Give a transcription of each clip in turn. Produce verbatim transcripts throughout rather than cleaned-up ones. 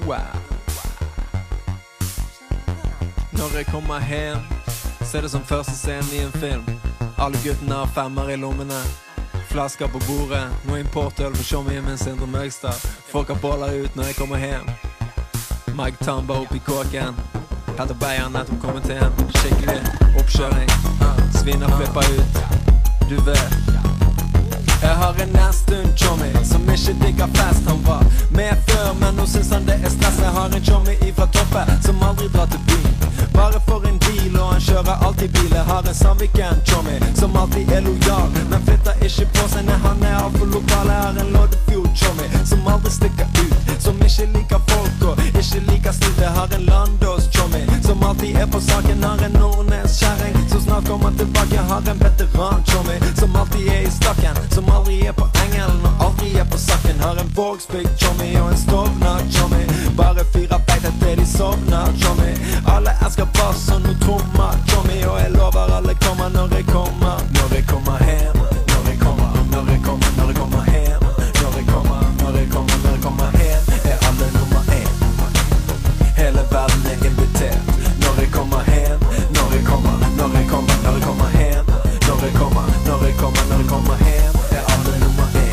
Når jeg kommer hjem, så er det som første scenen i en film. Alle guttene har femmer i lommene, flasker på bordet, noe importøl for showmien min Sindre Møgstad. Folk har boller ut når jeg kommer hjem. Mike Tamba opp i kåken, Petter Beyer nettopp kommet hjem. Skikkelig oppkjøring, sviner flipper ut, du vet. Jeg har en nærstund chommy som ikke digger fest. Han var med før, men nå synes han det er stress. Jeg har en chommy ifra toppe som aldri drar til byen, bare for en deal, og han kjører alltid bil. Jeg har en Sandviken chommy som alltid er lojal, men flytter ikke på seg når han er alt for lokal. Jeg har en Loddefjord chommy som aldri stikker ut, som ikke liker folk og ikke liker stil. Jeg har en Landås chommy som alltid er på saken. Har en Nordnes kjæring som snart kommer tilbake. Jeg har en veteran chommy som alltid er i stakken, som aldri er på engelen og aldri er på sakken. Har en Vågsbygd chommy og en Stovner chommy, bare fyrer beite til de sovner chommy. Alle elsker bass og noe trommer chommy, og jeg lover alle kommer når jeg kommer. Når jeg kommer hjem, når jeg kommer, når jeg kommer, når jeg kommer hjem. Når jeg kommer, når jeg kommer, når jeg kommer hjem, er alle nummer én. Hele verden er invitert. Når jeg kommer hjem, når jeg kommer, når jeg kommer, når jeg kommer hjem. Når jeg kommer, når jeg kommer, når jeg kommer hjem, er alle nummer én.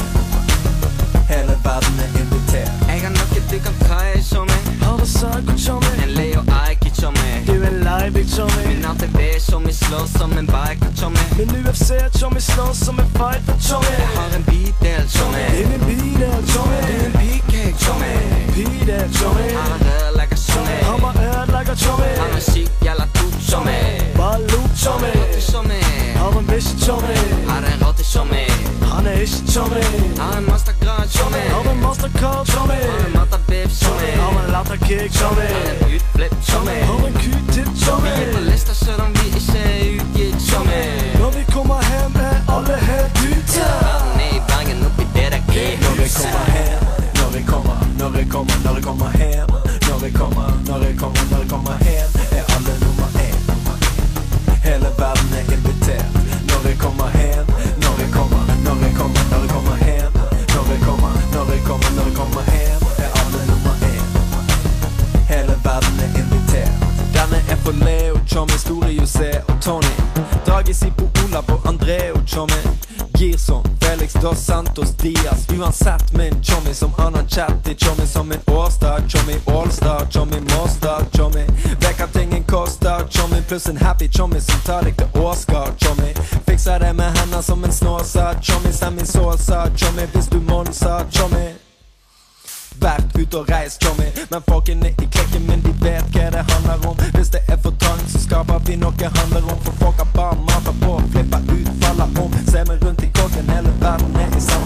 Hele verden er invitert. Jeg har noe du kan ta i chommy. Har du sagt chommy? En Leo Aiki chommy. Du er Leibig chommy. Min A T V chommy slår som en biker chommy. Min U F C chommy slår som en fighter chommy. Jeg har en bydel chommy. Det er min bydel chommy. Du er en bykeg chommy. Bydel chommy. Han er ødelegger chommy. Han var ødelegger chommy. Han er syk jævla tok chommy. Bare lot chommy. Rotte chommy. Har en bish chommy. Han er en rotte chommy. Han er ikke chommy. Han er en mastergrad chommy. Har en mastercard chommy. Han er matabib chommy. Har en latterkick chommy. Han er utflipp chommy. Har en Q-tip chommy. Vi er på lista selv om vi ikke er utgitt chommy. Når vi kommer hjem er alle helt ute. Verden er i Bergen oppi det der Når jeg kommer hjem, når jeg kommer, når jeg kommer, når jeg kommer hjem. Når jeg kommer, når jeg kommer, når jeg kommer hjem, er alle nummer én. Hele verden er invitert. Når jeg kommer hjem, når jeg kommer, når jeg kommer, når jeg kommer hjem. Når jeg kommer, når jeg kommer, når jeg kommer hjem, er alle nummer én. Hele verden er invitert. Denne er for Leo chommy, Store Jose og Tony. Dragis i på Ola på André og chommy. Girson, Felix dos Santos Diaz. Uansett min chommy som Anna Chatty chommy, som min Årstad chommy, Allstar chommy, Mostad chommy. Vet at ingen koster chommy, pluss en happy chommy som tar deg til Oscar chommy. Fikser det med henne som en snåsa chommy, send min såsa chommy hvis du monsa chommy. Vært ut og reist chommy, men folkene i klikken min de vet hva det handler om. Hvis det er for trangt så skaper vi noe handler om, for folk har bare mater på, flipper ut, faller om. Se meg rundt i kåken, hele verden er i sammen.